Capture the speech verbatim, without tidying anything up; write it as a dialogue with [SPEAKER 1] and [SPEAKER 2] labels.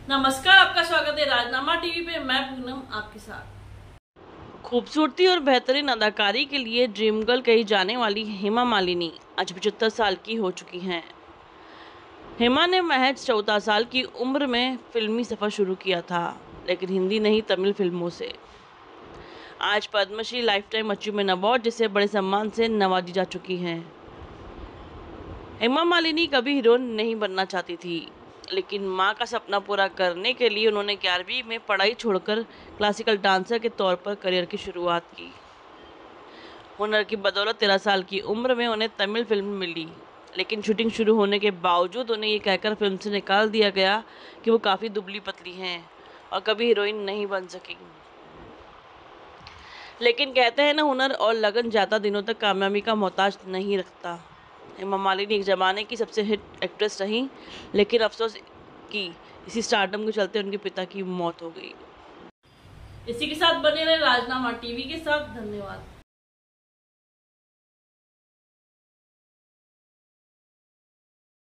[SPEAKER 1] नमस्कार, आपका स्वागत है राजनामा टीवी पे। मैं पूनम आपके साथ।
[SPEAKER 2] खूबसूरती और बेहतरीन अदाकारी के लिए ड्रीम गर्ल कही जाने वाली हेमा मालिनी आज पचहत्तर साल की हो चुकी हैं। हेमा ने महज चौदह साल की उम्र में फिल्मी सफर शुरू किया था, लेकिन हिंदी नहीं तमिल फिल्मों से। आज Padmashri lifetime achievement award जैसे बड़े सम्मान से नवाजी जा चुकी हैं। हेमा मालिनी कभी हीरोइन नहीं बनना चाहती थी, लेकिन मां का सपना पूरा करने के लिए उन्होंने ग्यारहवीं में पढ़ाई छोड़कर क्लासिकल डांसर के तौर पर करियर की शुरुआत की। हुनर की बदौलत तेरह साल की उम्र में उन्हें तमिल फिल्म मिली, लेकिन शूटिंग शुरू होने के बावजूद उन्हें ये कहकर फिल्म से निकाल दिया गया कि वो काफ़ी दुबली पतली हैं और कभी हीरोइन नहीं बन सकी। लेकिन कहते हैं ना, हुनर और लगन ज़्यादा दिनों तक कामयाबी का मोहताज नहीं रखता। हेमा मालिनी एक ज़माने की सबसे हिट एक्ट्रेस रहीं, लेकिन अफसोस कि इसी स्टारडम के चलते उनके पिता की मौत हो गई।
[SPEAKER 1] इसी के साथ बने रहे राजनामा टीवी के साथ। धन्यवाद।